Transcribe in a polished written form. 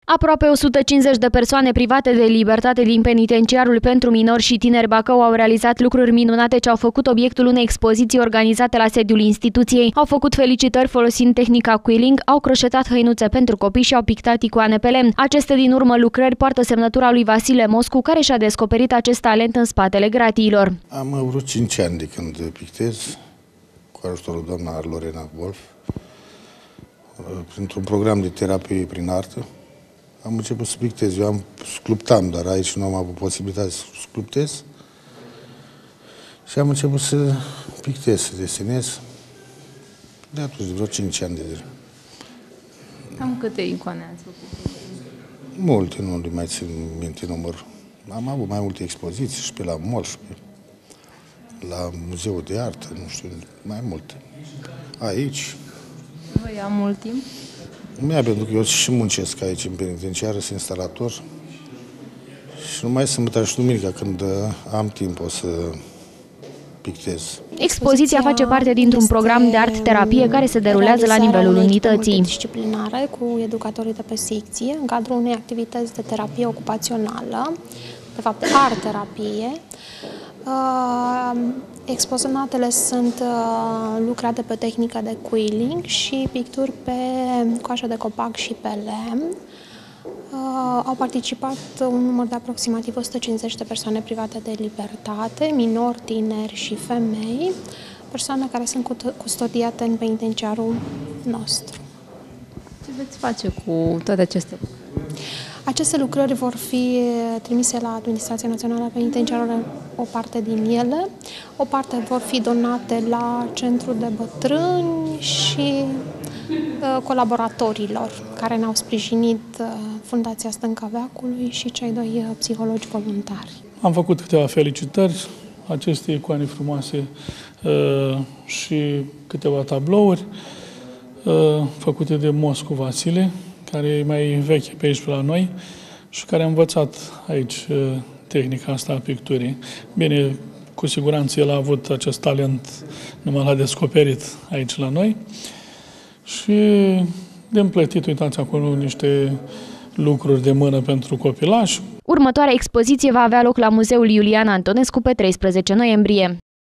Aproape 150 de persoane private de libertate din penitenciarul pentru minori și tineri Bacău au realizat lucruri minunate ce au făcut obiectul unei expoziții organizate la sediul instituției. Au făcut felicitări folosind tehnica quilling, au croșetat hăinuțe pentru copii și au pictat icoane pe lemn. Aceste din urmă lucrări poartă semnătura lui Vasile Moscu, care și-a descoperit acest talent în spatele gratiilor. Am vrut 5 ani de când pictez, cu ajutorul doamna Lorena Wolf, printr-un program de terapie prin artă. Am început să pictez. Eu sculptam, dar aici nu am avut posibilitatea să sculptez. Și am început să pictez, să desenez. De atunci, de vreo 5 ani de zile. Cam câte icoane ați făcut? Multe, nu le mai țin minte număr. Am avut mai multe expoziții și pe la MOL și la Muzeul de Artă, nu știu, mai multe. Aici. Vă ia mult timp? Pentru că eu și muncesc aici în penitenciară, sunt instalator și numai sâmbătă și duminica când am timp o să pictez. Expoziția face parte dintr-un program de art-terapie care se derulează la nivelul unității. Disciplinare cu educatorii de pe secție, în cadrul unei activități de terapie ocupațională, de fapt de art-terapie. Exponatele sunt lucrate pe tehnică de quilling și picturi pe coajă de copac și pe lemn. Au participat un număr de aproximativ 150 de persoane private de libertate, minori, tineri și femei, persoane care sunt custodiate în penitenciarul nostru. Ce veți face cu toate aceste lucruri? Aceste lucrări vor fi trimise la Administrația Națională Penitenciară, o parte din ele, o parte vor fi donate la Centrul de Bătrâni și colaboratorilor care ne-au sprijinit, Fundația Stânca Veacului și cei doi psihologi voluntari. Am făcut câteva felicitări, aceste icoane frumoase și câteva tablouri făcute de Moscu Vasile, care e mai veche pe aici, pe la noi, și care a învățat aici tehnica asta a picturii. Bine, cu siguranță el a avut acest talent, numai l-a descoperit aici la noi. Și de împletit, uitați acolo niște lucruri de mână pentru copilași. Următoarea expoziție va avea loc la Muzeul Iulian Antonescu pe 13 noiembrie.